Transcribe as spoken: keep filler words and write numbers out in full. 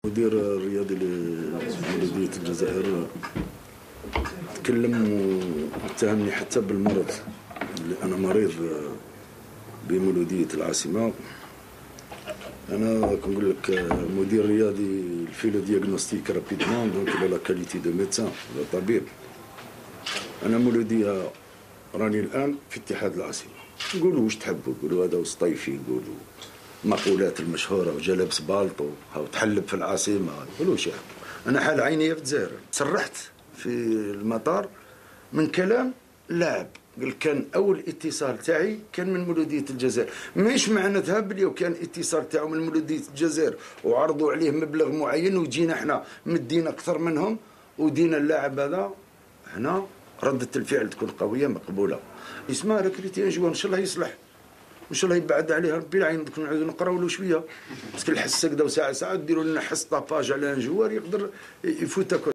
المدير الرياضي لمولودية الجزائر تكلم واتهمني حتى بالمرض، اللي أنا مريض بمولودية العاصمة. أنا كنقول لك مدير رياضي الفيلو دياغنوستيك رابيدمون، دونك لا كاليتي دو ميدسان ولا طبيب. أنا مولودية راني الآن في اتحاد العاصمة. نقولوا واش تحبوا، نقولوا هذا وسطيفي، نقولوا المقولات المشهورة وجا لابس بالطو هاو تحلب في العاصمة، نقولوا واش يحبوا. أنا حال عيني في الجزائر، سرحت في المطار من كلام لاعب قال كان اول اتصال تاعي كان من مولودية الجزائر، مش معناتها بلي كان اتصال تاعو من مولودية الجزائر وعرضوا عليه مبلغ معين وجينا احنا مدينا اكثر منهم ودينا اللاعب هذا. هنا ردة الفعل تكون قوية مقبولة. اسمها ركريتي ان جوان، ان شاء الله يصلح، ان شاء الله يبعد عليه ربي العين. دوك نعاودو نقراو له شويه، باسكو الحس هكذا وساعه ساعه ديروا لنا حس طاباج على ان جوار يقدر يفوتك.